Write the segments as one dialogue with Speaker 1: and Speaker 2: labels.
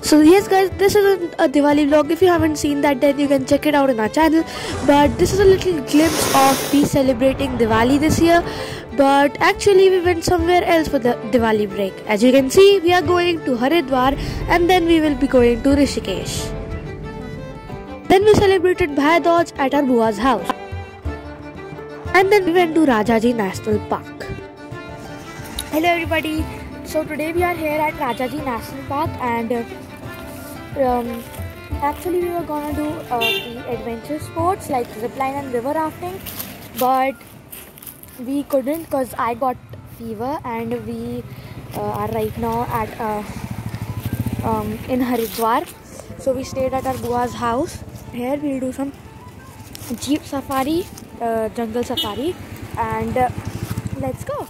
Speaker 1: So yes guys, this is a Diwali vlog. If you haven't seen that, then you can check it out on our channel. But this is a little glimpse of me celebrating Diwali this year. But actually we went somewhere else for the Diwali break. As you can see, we are going to Haridwar and then we will be going to Rishikesh. Then we celebrated Bhai Dooj at our Bua's house. And then we went to Rajaji National Park. Hello everybody. So today we are here at Rajaji National Park and actually we were gonna do the adventure sports like zipline and river rafting, but we couldn't because I got fever and we are right now at in Haridwar. So we stayed at our Bua's house. Here we'll do some jeep safari, jungle safari, and let's go.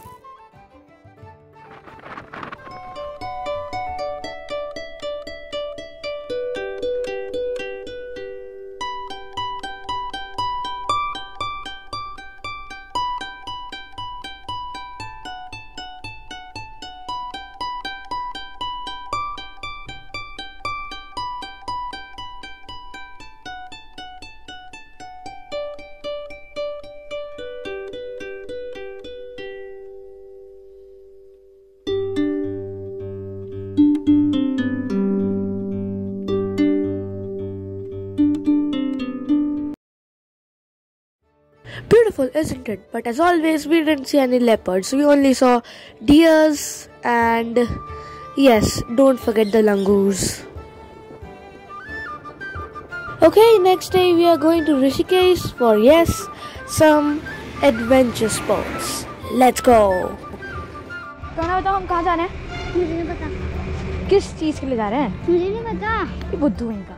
Speaker 1: Beautiful, isn't it? But as always, we didn't see any leopards. We only saw deers and yes, don't forget the langurs. Okay, next day we are going to Rishikesh for yes, some adventure sports. Let's go. कहना बताओ हम कहाँ जा रहे हैं?
Speaker 2: मुझे नहीं पता।
Speaker 1: किस चीज़ के लिए जा रहे हैं?
Speaker 2: मुझे नहीं पता।
Speaker 1: ये बुद्धू है इनका।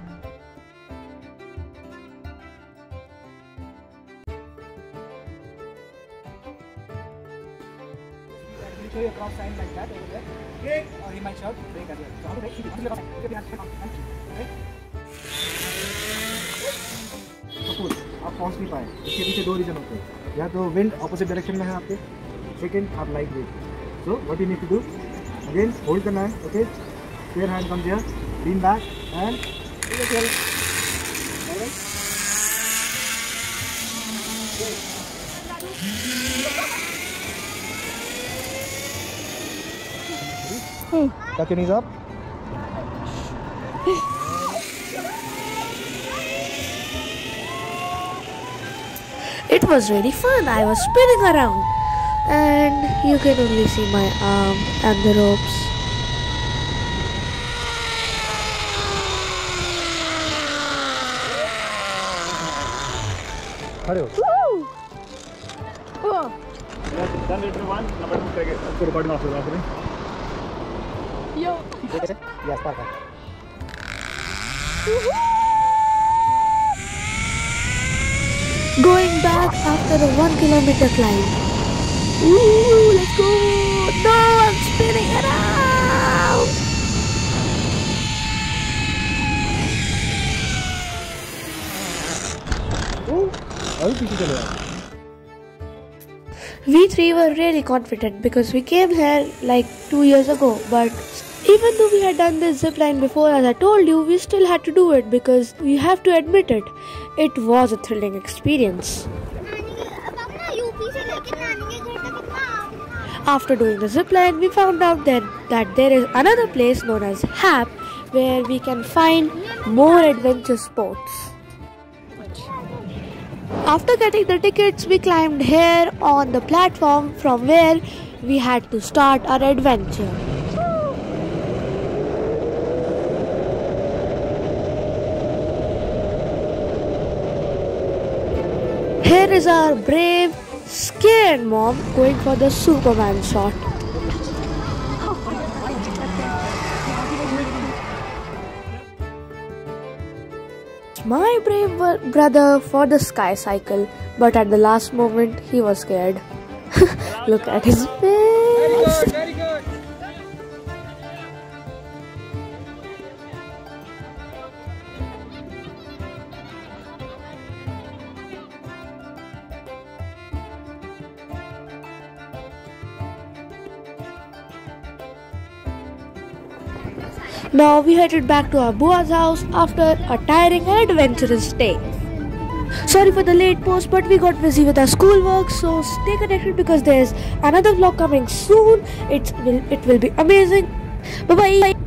Speaker 3: Show you a cross sign like that over there. Break, or he might shout break as well. So how to break? Okay. Suppose आप पहुंच नहीं पाए, इसके पीछे दो रीजन होते हैं. या तो wind opposite direction में है आपके. Second, आप light break. So what you need to do? Again, hold the knife. Okay. Spare hand comes here. Lean back and pull it well. Alright. Tuck your knees up.
Speaker 1: It was really fun. I was spinning around and you can only see my arm and the ropes.
Speaker 3: खड़े हो. Done it one. Number 2 करेंगे. आपको recording of होगा आपने. Yo. Yes, perfect.
Speaker 1: Going back after a 1 kilometer climb. Ooh, let's go! No, I'm spinning around!
Speaker 3: अभी पीछे चले जाओ.
Speaker 1: We three were really confident because we came here like 2 years ago, but even though we had done this zipline before, as I told you, we still had to do it because we have to admit it. It was a thrilling experience. After doing the zipline, we found out that there is another place known as HAP where we can find more adventure sports. After getting the tickets, we climbed here on the platform from where we had to start our adventure. Here is our brave, scared mom going for the Superman shot. My brave brother for the sky cycle, but at the last moment he was scared. Look at his face.
Speaker 3: Very good.
Speaker 1: Now we headed back to our Bua's house after a tiring and adventurous day. Sorry for the late post, but we got busy with our schoolwork, so stay connected because there's another vlog coming soon. It will be amazing. Bye bye.